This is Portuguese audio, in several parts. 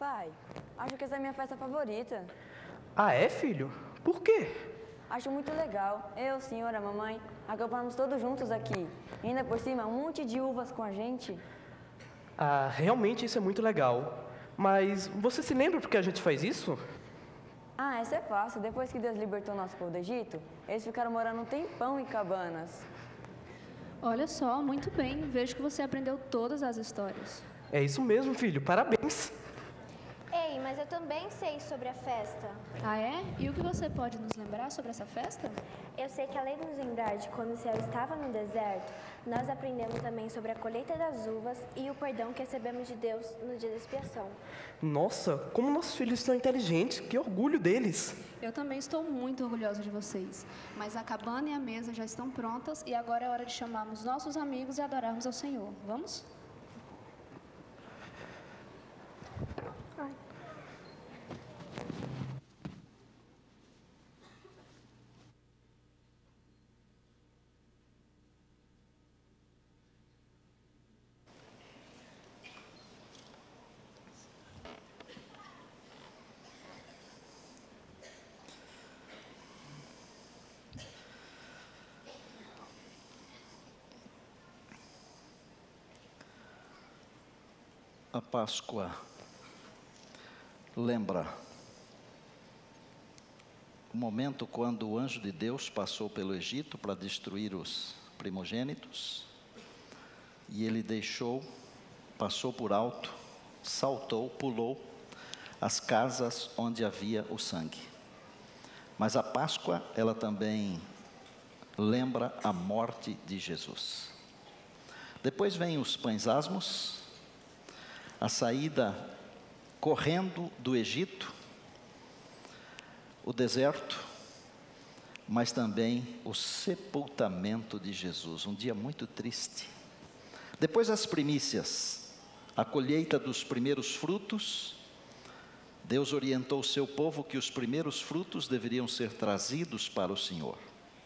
Pai, acho que essa é a minha festa favorita. Ah, é, filho? Por quê? Acho muito legal. Eu, senhora, mamãe, acampamos todos juntos aqui. E ainda por cima, um monte de uvas com a gente. Ah, realmente isso é muito legal. Mas você se lembra por que a gente faz isso? Ah, essa é fácil. Depois que Deus libertou nosso povo do Egito, eles ficaram morando um tempão em cabanas. Olha só, muito bem. Vejo que você aprendeu todas as histórias. É isso mesmo, filho. Parabéns. Ei, mas eu também sei sobre a festa. Ah, é? E o que você pode nos lembrar sobre essa festa? Eu sei que além de nos lembrar de quando o céu estava no deserto, nós aprendemos também sobre a colheita das uvas e o perdão que recebemos de Deus no dia da expiação. Nossa, como nossos filhos são inteligentes. Que orgulho deles. Eu também estou muito orgulhosa de vocês. Mas a cabana e a mesa já estão prontas e agora é hora de chamarmos nossos amigos e adorarmos ao Senhor. Vamos? A Páscoa lembra o momento quando o anjo de Deus passou pelo Egito para destruir os primogênitos e ele passou por alto, saltou, pulou as casas onde havia o sangue. Mas a Páscoa, ela também lembra a morte de Jesus. Depois vem os pães asmos, a saída correndo do Egito, o deserto, mas também o sepultamento de Jesus, um dia muito triste. Depois as primícias, a colheita dos primeiros frutos. Deus orientou o seu povo que os primeiros frutos deveriam ser trazidos para o Senhor.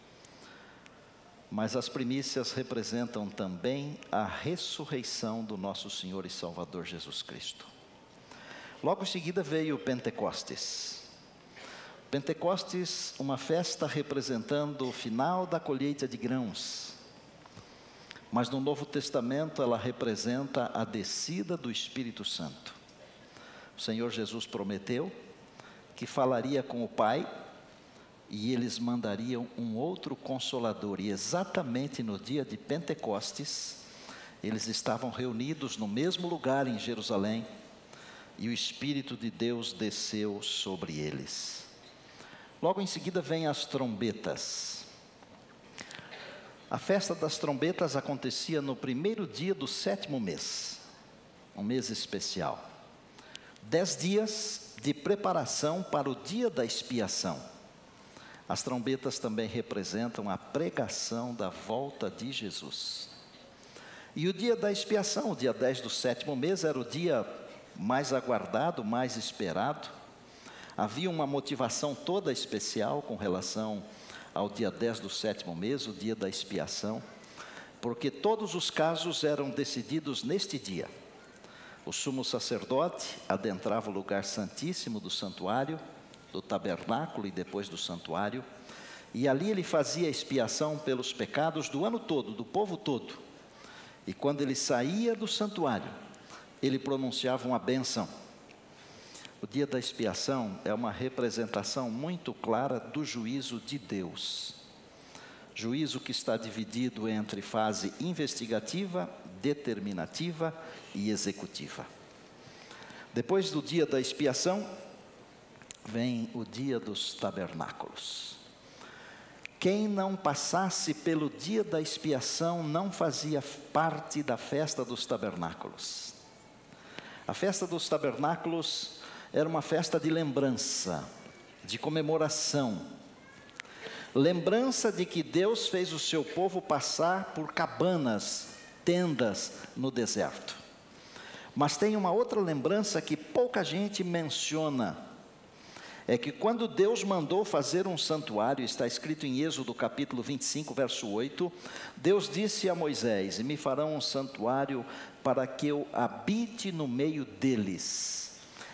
Mas as primícias representam também a ressurreição do nosso Senhor e Salvador Jesus Cristo. Logo em seguida veio o Pentecostes. Pentecostes, uma festa representando o final da colheita de grãos. Mas no Novo Testamento ela representa a descida do Espírito Santo. O Senhor Jesus prometeu que falaria com o Pai e eles mandariam um outro Consolador. E exatamente no dia de Pentecostes, eles estavam reunidos no mesmo lugar em Jerusalém, e o Espírito de Deus desceu sobre eles. Logo em seguida vem as trombetas. A festa das trombetas acontecia no primeiro dia do 7º mês, um mês especial. 10 dias de preparação para o dia da expiação. As trombetas também representam a pregação da volta de Jesus. E o dia da expiação, o dia 10 do 7º mês, era o dia mais aguardado, mais esperado. Havia uma motivação toda especial com relação ao dia 10 do 7º mês, o dia da expiação, porque todos os casos eram decididos neste dia. O sumo sacerdote adentrava o lugar santíssimo do santuário, do tabernáculo e depois do santuário, e ali ele fazia expiação pelos pecados do ano todo, do povo todo. E quando ele saía do santuário, ele pronunciava uma bênção. O dia da expiação é uma representação muito clara do juízo de Deus. Juízo que está dividido entre fase investigativa, determinativa e executiva. Depois do dia da expiação, vem o dia dos tabernáculos. Quem não passasse pelo dia da expiação não fazia parte da festa dos tabernáculos. A festa dos tabernáculos era uma festa de lembrança, de comemoração. Lembrança de que Deus fez o seu povo passar por cabanas, tendas no deserto. Mas tem uma outra lembrança que pouca gente menciona. É que quando Deus mandou fazer um santuário, está escrito em Êxodo capítulo 25, verso 8, Deus disse a Moisés: "E me farão um santuário para que eu habite no meio deles,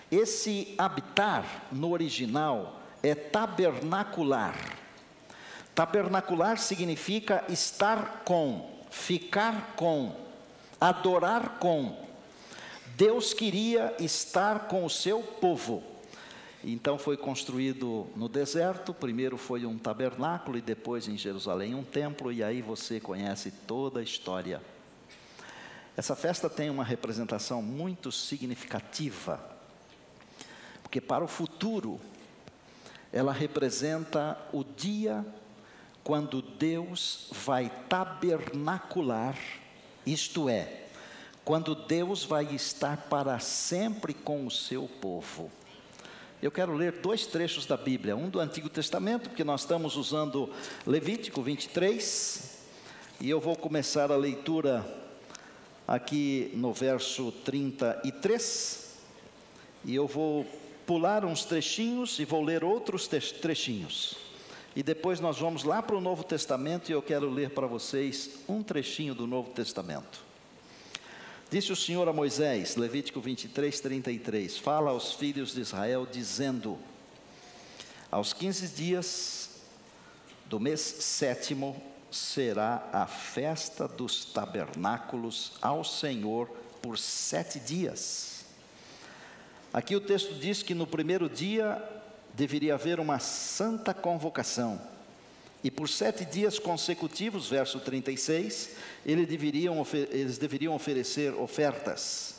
Esse habitar, no original, é tabernacular. Tabernacular significa estar com, ficar com, adorar com. Deus queria estar com o seu povo. Então foi construído no deserto, primeiro foi um tabernáculo e depois em Jerusalém um templo, e aí você conhece toda a história. Essa festa tem uma representação muito significativa, porque para o futuro, ela representa o dia quando Deus vai tabernacular, isto é, quando Deus vai estar para sempre com o seu povo. Eu quero ler 2 trechos da Bíblia, um do Antigo Testamento, porque nós estamos usando Levítico 23, e eu vou começar a leitura aqui no verso 33, e eu vou pular uns trechinhos e vou ler outros trechinhos. E depois nós vamos lá para o Novo Testamento e eu quero ler para vocês um trechinho do Novo Testamento. Disse o Senhor a Moisés, Levítico 23, 33, fala aos filhos de Israel, dizendo: aos 15 dias do mês 7º será a festa dos tabernáculos ao Senhor por 7 dias. Aqui o texto diz que no primeiro dia deveria haver uma santa convocação. E por 7 dias consecutivos, verso 36, eles deveriam oferecer ofertas.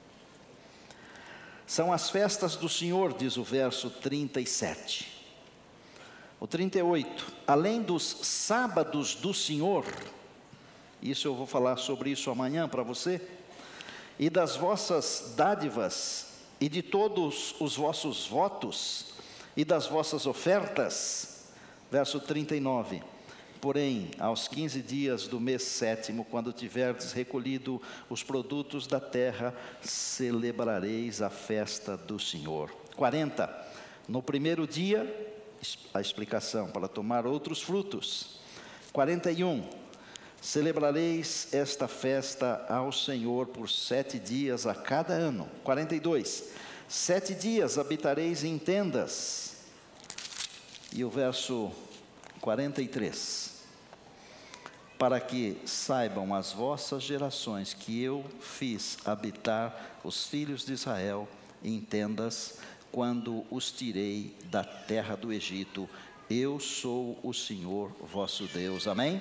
São as festas do Senhor, diz o verso 37. O 38, além dos sábados do Senhor, isso eu vou falar sobre isso amanhã para você, e das vossas dádivas, e de todos os vossos votos, e das vossas ofertas, verso 39, porém, aos 15 dias do mês 7º, quando tiverdes recolhido os produtos da terra, celebrareis a festa do Senhor. 40, no primeiro dia, a explicação, para tomar outros frutos. 41, celebrareis esta festa ao Senhor por 7 dias a cada ano. 42, 7 dias habitareis em tendas. E o verso 43, para que saibam as vossas gerações que eu fiz habitar os filhos de Israel em tendas, quando os tirei da terra do Egito. Eu sou o Senhor vosso Deus. Amém?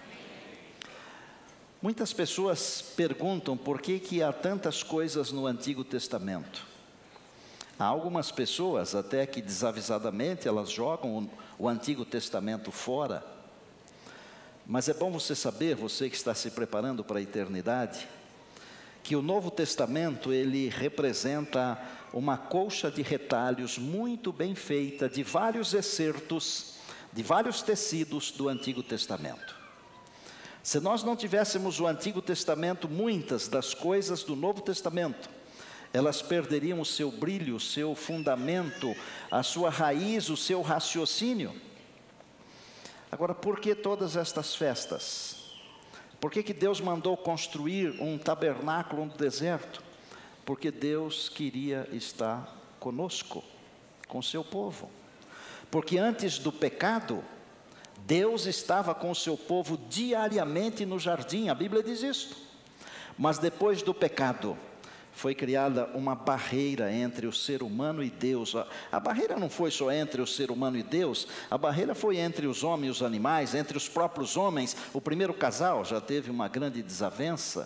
Muitas pessoas perguntam por que há tantas coisas no Antigo Testamento. Há algumas pessoas, até que desavisadamente, elas jogam o Antigo Testamento fora. Mas é bom você saber, você que está se preparando para a eternidade, que o Novo Testamento, ele representa uma colcha de retalhos muito bem feita, de vários excertos, de vários tecidos do Antigo Testamento. Se nós não tivéssemos o Antigo Testamento, muitas das coisas do Novo Testamento, elas perderiam o seu brilho, o seu fundamento, a sua raiz, o seu raciocínio. Agora, por que todas estas festas? Por que Deus mandou construir um tabernáculo no deserto? Porque Deus queria estar conosco, com seu povo. Porque antes do pecado, Deus estava com o seu povo diariamente no jardim, a Bíblia diz isso. Mas depois do pecado, foi criada uma barreira entre o ser humano e Deus. A barreira não foi só entre o ser humano e Deus, a barreira foi entre os homens e os animais, entre os próprios homens. O primeiro casal já teve uma grande desavença.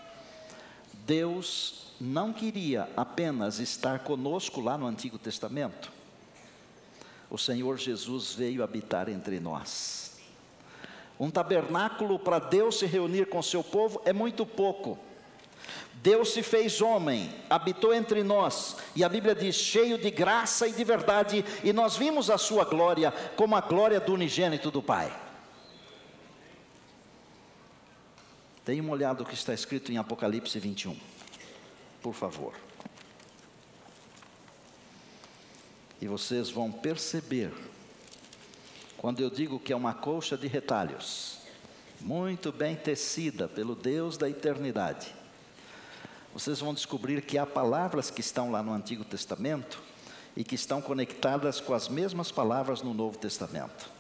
Deus não queria apenas estar conosco lá no Antigo Testamento. O Senhor Jesus veio habitar entre nós. Um tabernáculo para Deus se reunir com seu povo é muito pouco. Deus se fez homem, habitou entre nós, e a Bíblia diz, cheio de graça e de verdade, e nós vimos a sua glória, como a glória do unigênito do Pai. Deem uma olhada no que está escrito em Apocalipse 21, por favor. E vocês vão perceber, quando eu digo que é uma colcha de retalhos, muito bem tecida pelo Deus da eternidade, vocês vão descobrir que há palavras que estão lá no Antigo Testamento e que estão conectadas com as mesmas palavras no Novo Testamento.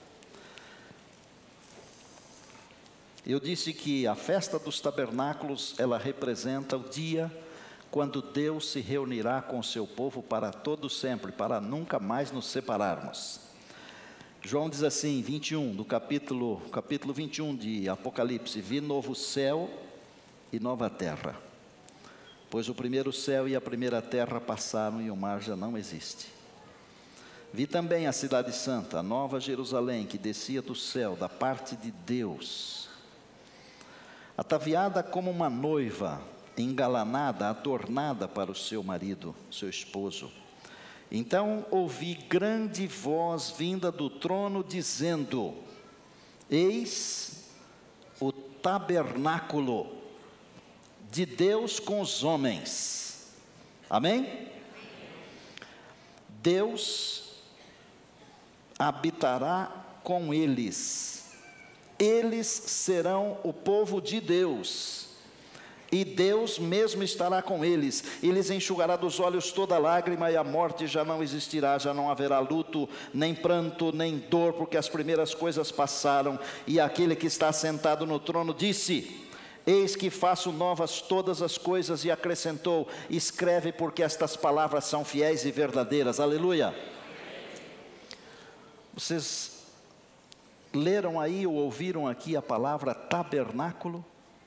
Eu disse que a festa dos tabernáculos, ela representa o dia quando Deus se reunirá com o seu povo para todo sempre, para nunca mais nos separarmos. João diz assim, 21, do capítulo 21 de Apocalipse: vi novo céu e nova terra, pois o primeiro céu e a primeira terra passaram e o mar já não existe. Vi também a cidade santa, a nova Jerusalém, que descia do céu, da parte de Deus, ataviada como uma noiva, engalanada, adornada para o seu marido, seu esposo. Então ouvi grande voz vinda do trono dizendo: eis o tabernáculo de Deus com os homens. Amém? Deus habitará com eles. Eles serão o povo de Deus. E Deus mesmo estará com eles, e lhes enxugará dos olhos toda lágrima, e a morte já não existirá, já não haverá luto, nem pranto, nem dor, porque as primeiras coisas passaram. E aquele que está sentado no trono disse: eis que faço novas todas as coisas, e acrescentou: escreve, porque estas palavras são fiéis e verdadeiras. Aleluia. Vocês leram aí ou ouviram aqui a palavra tabernáculo?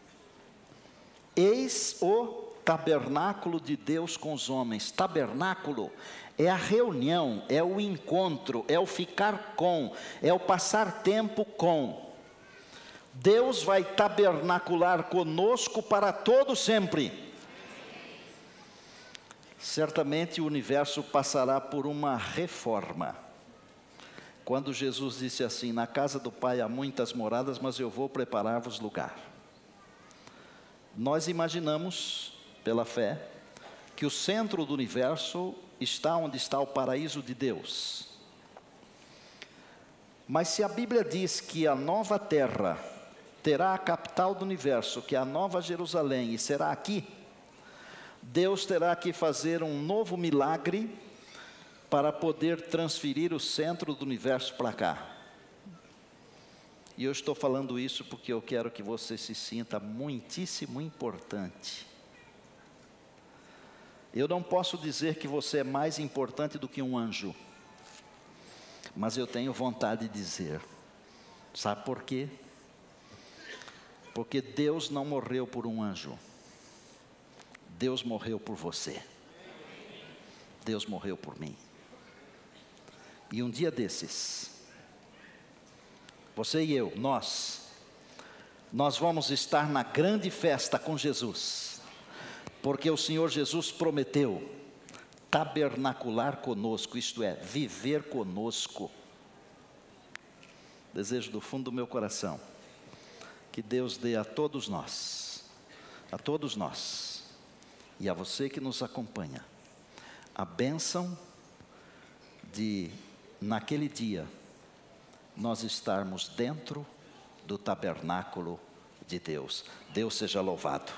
Eis o tabernáculo de Deus com os homens. Tabernáculo é a reunião, é o encontro, é o ficar com, é o passar tempo com. Deus vai tabernacular conosco para todo sempre. Certamente o universo passará por uma reforma. Quando Jesus disse assim: na casa do Pai há muitas moradas, mas eu vou preparar-vos lugar. Nós imaginamos, pela fé, que o centro do universo está onde está o paraíso de Deus. Mas se a Bíblia diz que a nova terra terá a capital do universo, que é a nova Jerusalém, e será aqui, Deus terá que fazer um novo milagre para poder transferir o centro do universo para cá. E eu estou falando isso porque eu quero que você se sinta muitíssimo importante. Eu não posso dizer que você é mais importante do que um anjo, mas eu tenho vontade de dizer. Sabe por quê? Porque Deus não morreu por um anjo. Deus morreu por você. Deus morreu por mim. E um dia desses, você e eu, nós vamos estar na grande festa com Jesus, porque o Senhor Jesus prometeu tabernacular conosco, isto é, viver conosco. Desejo do fundo do meu coração que Deus dê a todos nós, e a você que nos acompanha, a bênção de, naquele dia, nós estarmos dentro do tabernáculo de Deus. Deus seja louvado.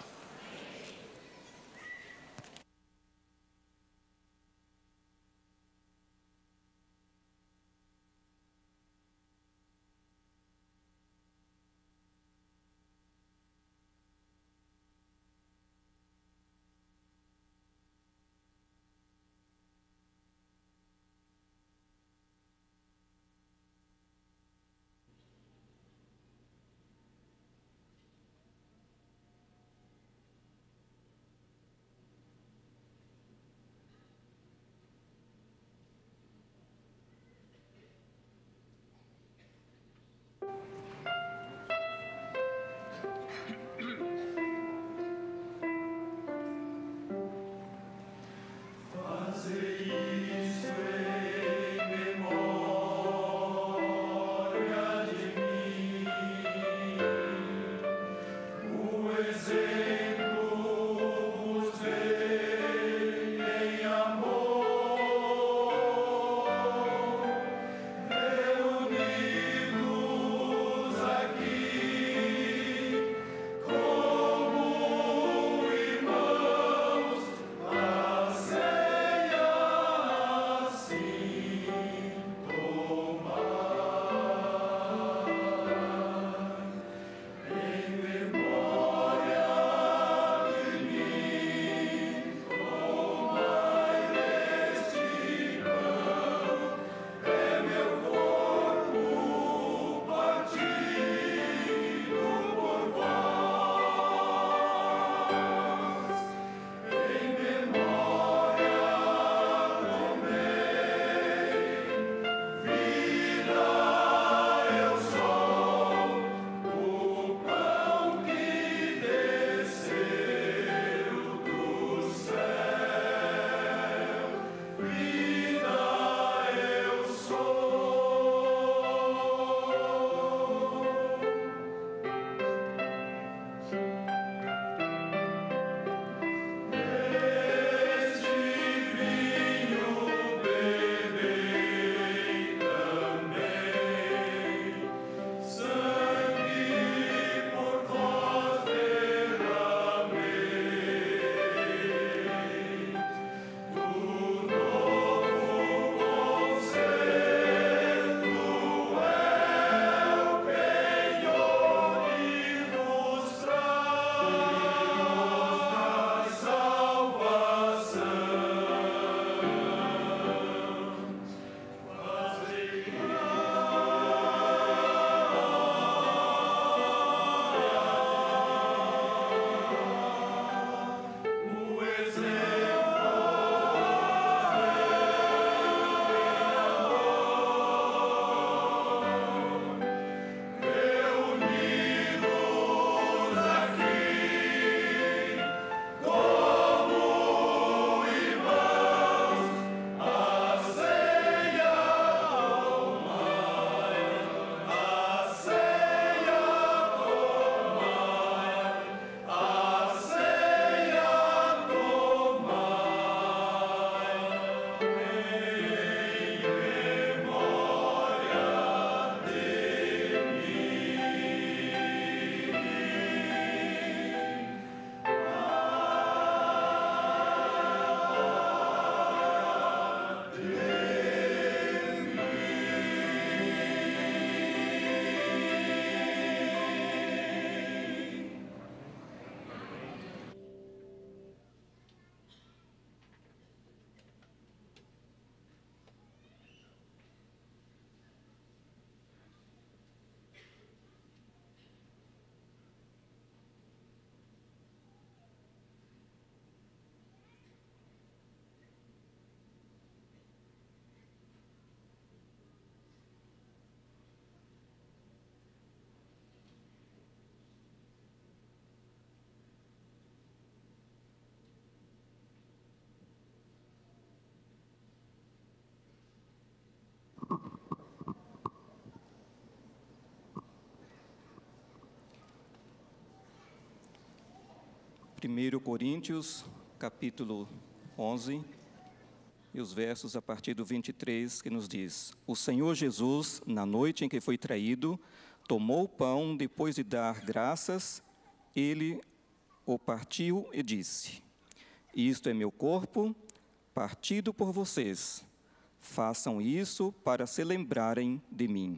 1 Coríntios, capítulo 11, e os versos a partir do 23, que nos diz: O Senhor Jesus, na noite em que foi traído, tomou o pão, depois de dar graças, ele o partiu e disse: Isto é meu corpo, partido por vocês. Façam isso para se lembrarem de mim.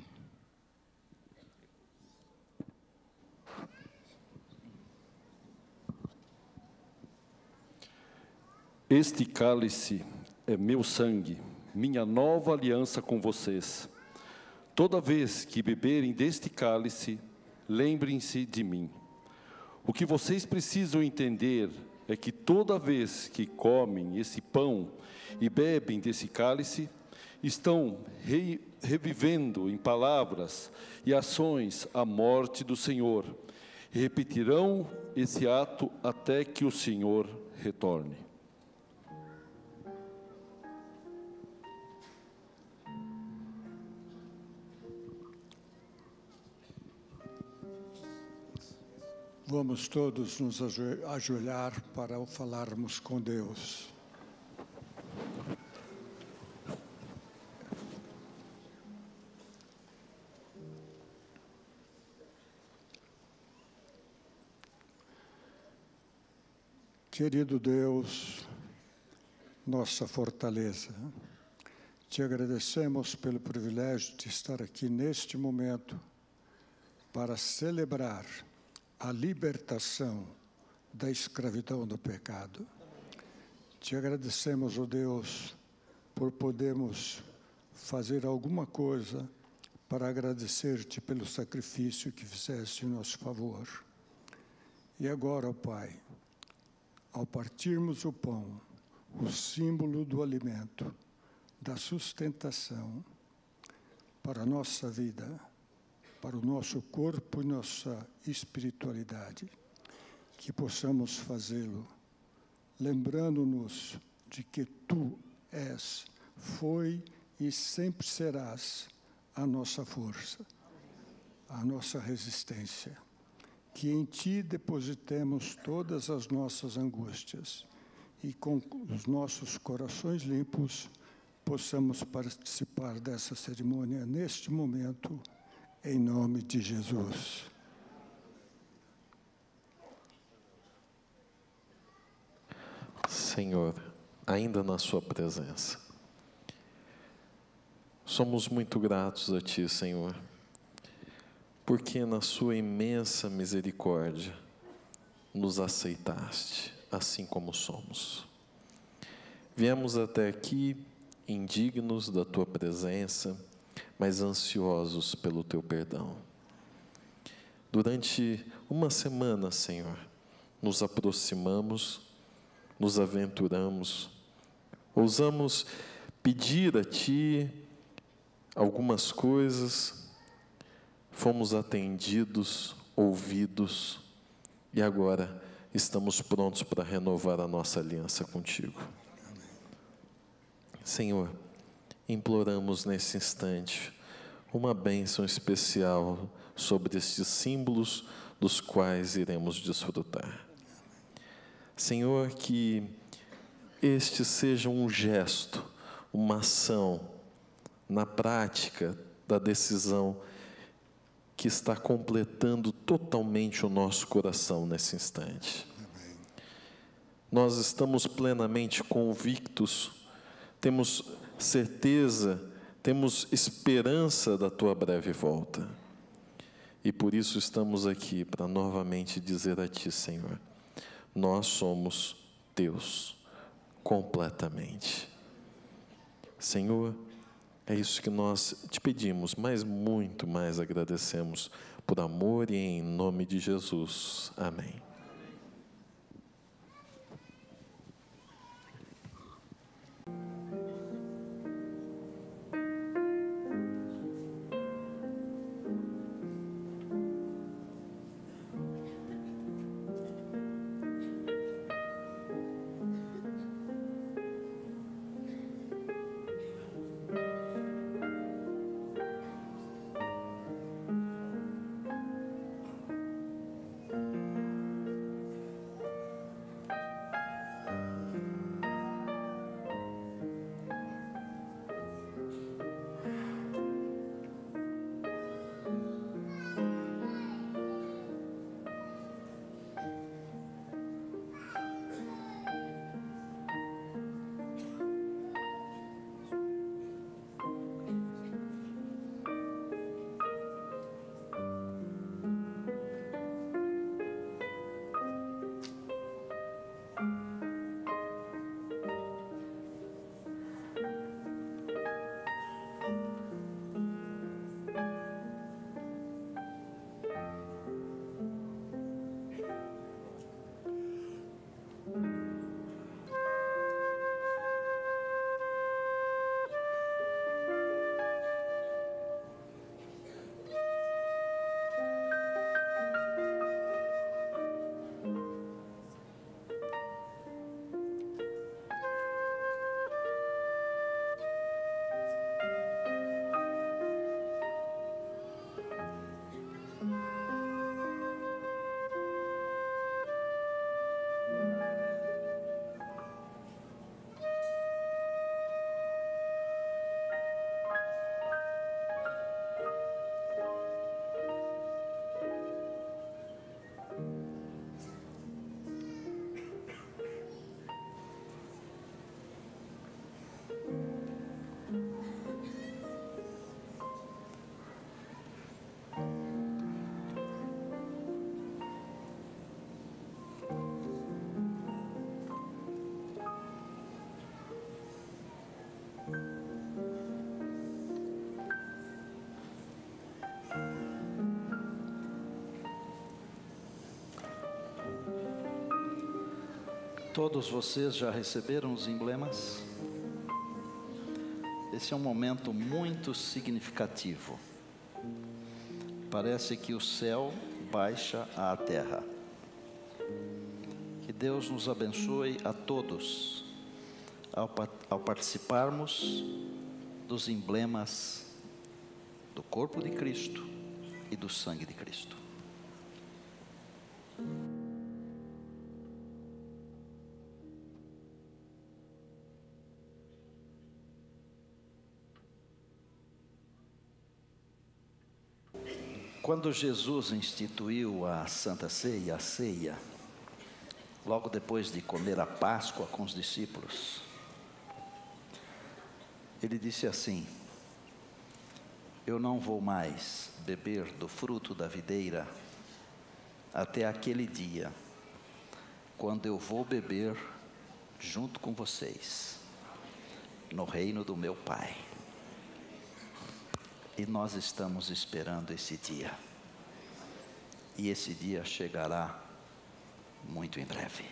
Este cálice é meu sangue, minha nova aliança com vocês. Toda vez que beberem deste cálice, lembrem-se de mim. O que vocês precisam entender é que toda vez que comem esse pão e bebem desse cálice, estão revivendo em palavras e ações a morte do Senhor, e repetirão esse ato até que o Senhor retorne. Vamos todos nos ajoelhar para falarmos com Deus. Querido Deus, nossa fortaleza, te agradecemos pelo privilégio de estar aqui neste momento para celebrar a libertação da escravidão do pecado. Te agradecemos, ó Deus, por podermos fazer alguma coisa para agradecer-te pelo sacrifício que fizeste em nosso favor. E agora, ó Pai, ao partirmos o pão, o símbolo do alimento, da sustentação para a nossa vida, para o nosso corpo e nossa espiritualidade, que possamos fazê-lo, lembrando-nos de que Tu és, foi e sempre serás a nossa força, a nossa resistência. Que em Ti depositemos todas as nossas angústias e com os nossos corações limpos possamos participar dessa cerimônia neste momento, em nome de Jesus. Senhor, ainda na Sua presença, somos muito gratos a Ti, Senhor, porque na Sua imensa misericórdia nos aceitaste, assim como somos. Viemos até aqui indignos da Tua presença, mas ansiosos pelo Teu perdão. Durante uma semana, Senhor, nos aproximamos, nos aventuramos, ousamos pedir a Ti algumas coisas, fomos atendidos, ouvidos, e agora estamos prontos para renovar a nossa aliança contigo. Senhor, imploramos nesse instante uma bênção especial sobre estes símbolos dos quais iremos desfrutar. Senhor, que este seja um gesto, uma ação na prática da decisão que está completando totalmente o nosso coração nesse instante. Nós estamos plenamente convictos, temos certeza, temos esperança da Tua breve volta. E por isso estamos aqui para novamente dizer a Ti, Senhor, nós somos Teus, completamente. Senhor, é isso que nós Te pedimos, mas muito mais agradecemos por amor e em nome de Jesus. Amém. Todos vocês já receberam os emblemas? Esse é um momento muito significativo. Parece que o céu baixa à terra. Que Deus nos abençoe a todos ao participarmos dos emblemas do corpo de Cristo e do sangue de Cristo. Quando Jesus instituiu a Santa Ceia, a ceia, logo depois de comer a Páscoa com os discípulos, ele disse assim: eu não vou mais beber do fruto da videira até aquele dia, quando eu vou beber junto com vocês, no reino do meu Pai. E nós estamos esperando esse dia. E esse dia chegará muito em breve.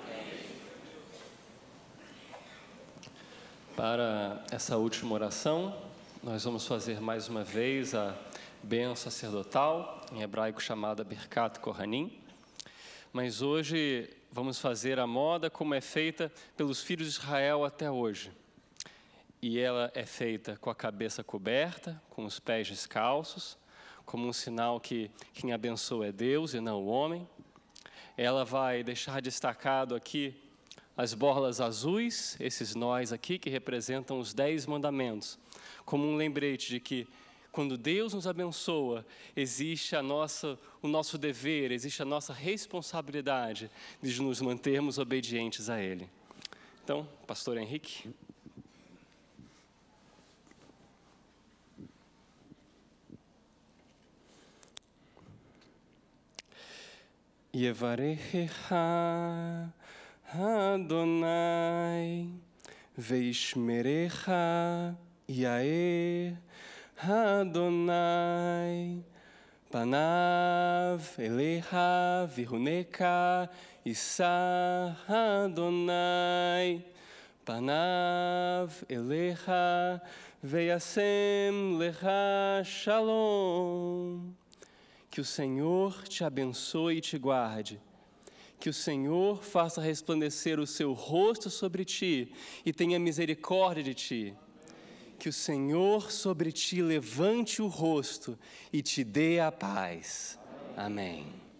Para essa última oração, nós vamos fazer mais uma vez a bênção sacerdotal, em hebraico chamada Birkat Kohanim. Mas hoje vamos fazer a moda como é feita pelos filhos de Israel até hoje. E ela é feita com a cabeça coberta, com os pés descalços, como um sinal que quem abençoa é Deus e não o homem. Ela vai deixar destacado aqui as borlas azuis, esses nós aqui, que representam os 10 mandamentos, como um lembrete de que, quando Deus nos abençoa, existe o nosso dever, existe a nossa responsabilidade de nos mantermos obedientes a Ele. Então, Pastor Henrique. Yevarechecha Adonai veishmerecha Yair Adonai panav elecha vihuneka Isa Adonai panav elecha veyasem lecha shalom. Que o Senhor te abençoe e te guarde. Que o Senhor faça resplandecer o seu rosto sobre ti e tenha misericórdia de ti. Que o Senhor sobre ti levante o rosto e te dê a paz. Amém.